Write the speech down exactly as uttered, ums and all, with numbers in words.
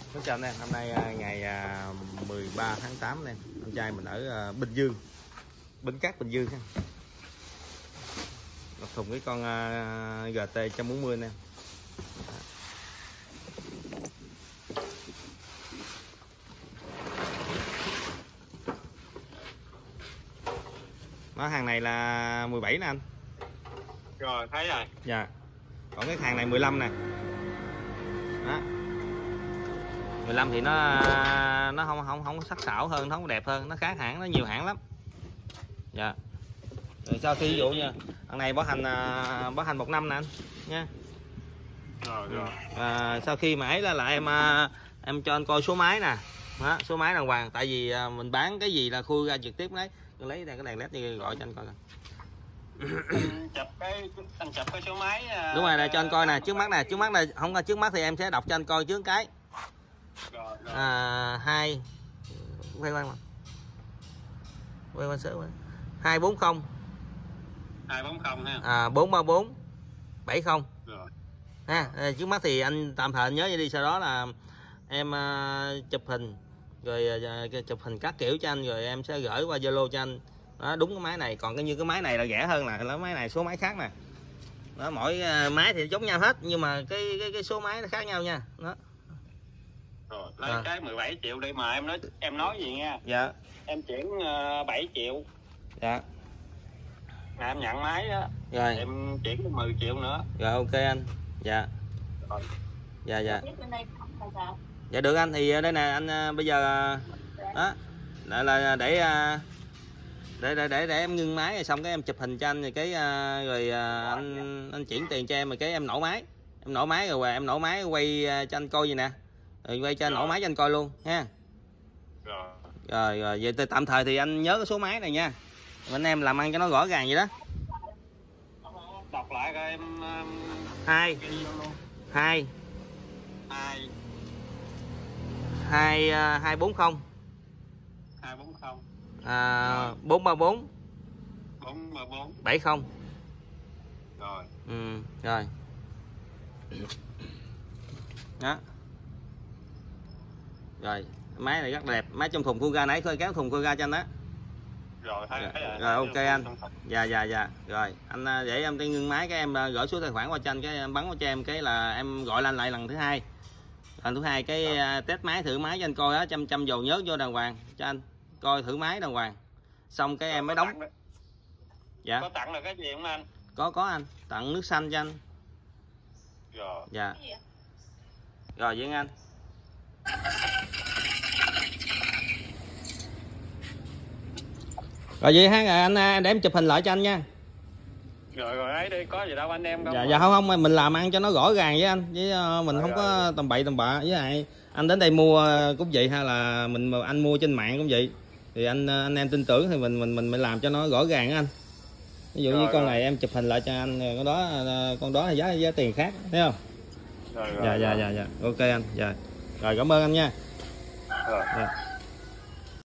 Xin chào anh em, hôm nay ngày mười ba tháng tám nè, anh trai mình ở Bình Dương, Bến Cát Bình Dương ha. Lọc thùng cái con giê tê một trăm bốn mươi nè. Nó hàng này là mười bảy nè anh. Rồi, thấy rồi. Dạ. Còn cái hàng này mười lăm nè. Đó. mười lăm thì nó nó không không không có sắc sảo hơn, nó không đẹp hơn, nó khác hãng, nó nhiều hãng lắm. Dạ. Rồi sau khi ví dụ như thằng này bảo hành bảo hành một năm nè anh nha. Rồi rồi. À, sau khi mà ấy là lại em em cho anh coi số máy nè. Đó, số máy đàng hoàng, tại vì mình bán cái gì là khui ra trực tiếp đấy. Tôi lấy đây cái đèn led đi gọi cho anh coi coi. Anh chụp cái anh chụp cái số máy. Đúng rồi, này cho anh coi nè, trước mắt nè, trước mắt này không có trước mắt thì em sẽ đọc cho anh coi trước cái. Rồi, rồi. À, hai quay quay mà quay quay sớm hai bốn không hai bốn không ha. à bốn ba bốn bảy không Rồi. ha. À, trước mắt thì anh tạm thời anh nhớ vậy đi, sau đó là em uh, chụp hình rồi uh, chụp hình các kiểu cho anh, rồi em sẽ gửi qua Zalo cho anh. Đó, đúng cái máy này, còn cái như cái máy này là rẻ hơn nè, là máy này số máy khác nè. Đó, mỗi uh, máy thì giống nhau hết nhưng mà cái cái cái số máy nó khác nhau nha. Đó. Rồi, lấy À. cái mười bảy triệu đi mà em nói em nói gì nha. Dạ. Em chuyển uh, bảy triệu. Dạ. Mà em nhận máy đó. Rồi. Em chuyển mười triệu nữa. Rồi ok anh. Dạ. Rồi. Dạ dạ. Dạ được anh, thì đây nè anh, bây giờ đó là, là để để để để để em ngưng máy rồi xong cái em chụp hình cho anh rồi cái rồi anh anh chuyển tiền cho em rồi cái em nổ máy. Em nổ máy rồi em nổ máy quay cho anh coi gì nè. Rồi quay cho anh nổ máy cho anh coi luôn ha. Rồi. Rồi rồi vậy tạm thời thì anh nhớ cái số máy này nha. Anh em làm ăn cho nó rõ ràng vậy đó. Đọc lại coi em. Hai hai hai hai hai bốn không hai bốn không à bốn ba bốn bốn ba bốn bảy không. Rồi. Ừ rồi. Đó. Rồi, máy này rất đẹp, máy trong thùng khui ga nãy khơi kéo thùng khui ga cho anh đó. Rồi thấy Rồi, rồi. rồi ok anh. Dạ dạ dạ. Rồi, anh để em đi ngưng máy cái em gửi số tài khoản qua cho anh, cái em bắn qua cho em cái là em gọi lên lại lần thứ hai. Lần thứ hai cái rồi. Test máy thử máy cho anh coi đó, chăm chăm dầu nhớt vô đàng hoàng cho anh coi thử máy đàng hoàng. Xong cái rồi, em mới đóng. Dạ. Có tặng là cái gì không anh? Có có anh, tặng nước xanh cho anh. Rồi. Dạ. Rồi vậy anh. Rồi vậy ha, anh để em chụp hình lại cho anh nha. Rồi rồi ấy đi, có gì đâu anh em không. Dạ dạ không không mình làm ăn cho nó rõ ràng với anh, với mình rồi, không rồi. có tầm bậy tầm bạ với lại anh đến đây mua cũng vậy, hay là mình anh mua trên mạng cũng vậy, thì anh anh em tin tưởng thì mình mình mình mình làm cho nó rõ ràng á anh. Ví dụ rồi, như con rồi. này em chụp hình lại cho anh, con đó con đó là giá giá tiền khác, thấy không? Rồi, rồi, dạ rồi. dạ dạ dạ ok anh. Dạ rồi cảm ơn anh nha. Rồi. Dạ.